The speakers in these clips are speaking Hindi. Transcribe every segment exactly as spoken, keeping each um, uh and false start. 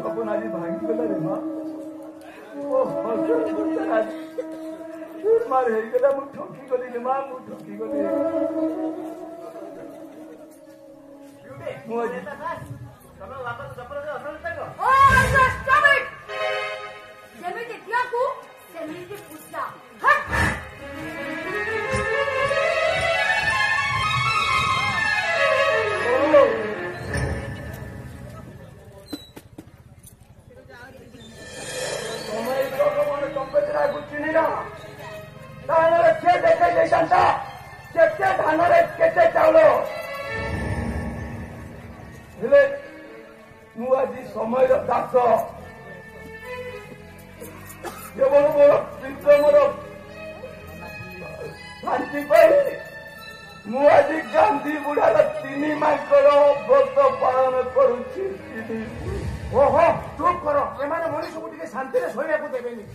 सपन आज भांगी गला रे माँ ओ मार हे गला मु ठोकी गली रे माँ मु ठोकी गली मु आज तमे वापस सपन रे असल तक ओ जस्ट स्टॉप इट जेमिति दियाकू सेमिति पूछला हट केते चाउल हेले मु आज समय दास केवल मोर विक्रमर शांति मु आज गांधी बुढ़ार तीन मांकर व्रत पालन करुची ओहो चुप कर एमाने मनीष को टिके शांति रे सोइया को देबेनी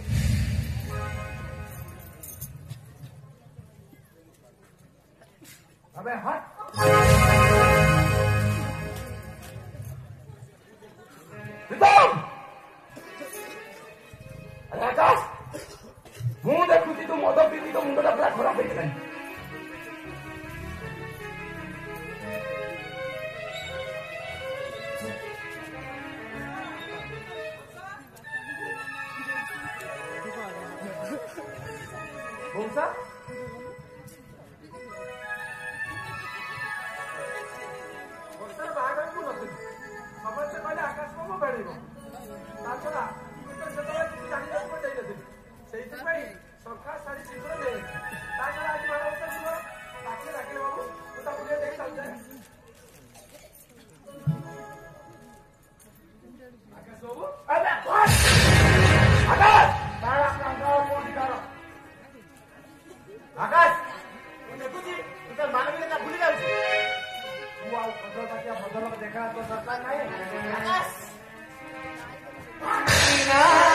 अबे हट विक्रम अरे आकाश मु देखुची तू मद पीती तो मुंडा पूरा खराब हो गई कौन बाहर को नथि समस्त कहले आकाश को बेड़ेबो ता छला तो सेतला जानि को जाई नथि सेहि पई सरकार सारी चित्र दे ता छला आज बार उत्तर सुनो ताके राखे बाबू उता बुले देख चल जाए आकाश बाबू अबे बस आकाश तारा कांगा कोडी करो आकाश तू देखुची तू तो मानवीयता भूली जाउछी देखा तो सरकार नहीं